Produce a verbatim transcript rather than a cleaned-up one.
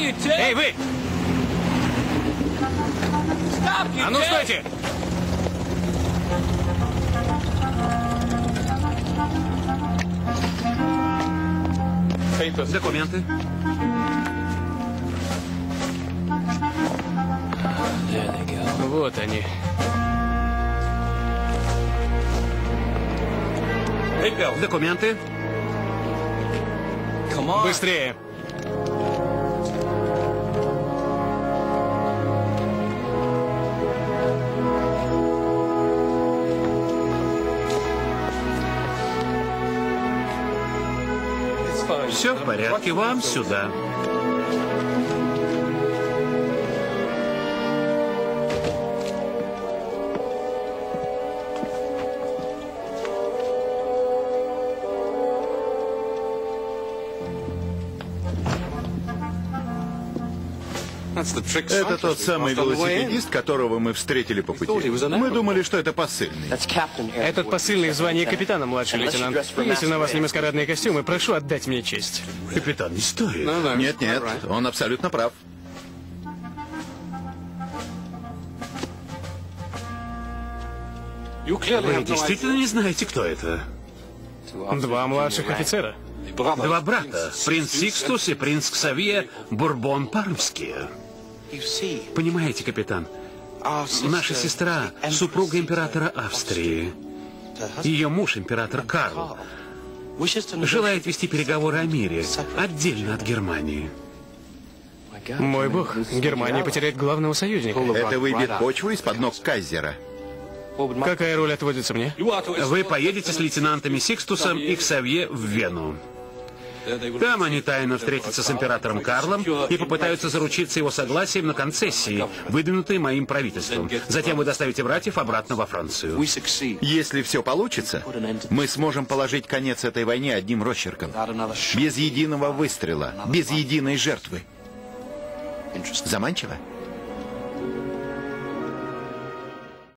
Эй, вы! А ну, стойте! Документы. Вот они. Документы. Быстрее. Все в порядке, вам сюда. Это тот самый велосипедист, которого мы встретили по пути. Мы думали, что это посыльный. Этот посыльный в звании капитана, младший лейтенант. Если на вас не маскарадные костюмы, прошу отдать мне честь. Капитан, не стоит. Нет, нет, он абсолютно прав. Вы действительно не знаете, кто это? Два младших офицера. Два брата, принц Сикстус и принц Ксавье Бурбон-Пармские. Понимаете, капитан, наша сестра – супруга императора Австрии. Ее муж, император Карл, желает вести переговоры о мире, отдельно от Германии. Мой бог, Германия потеряет главного союзника. Это выбьет почву из-под ног кайзера. Какая роль отводится мне? Вы поедете с лейтенантами Сикстусом и Ксавье в Вену. Там они тайно встретятся с императором Карлом и попытаются заручиться его согласием на концессии, выдвинутые моим правительством. Затем вы доставите братьев обратно во Францию. Если все получится, мы сможем положить конец этой войне одним росчерком. Без единого выстрела, без единой жертвы. Заманчиво?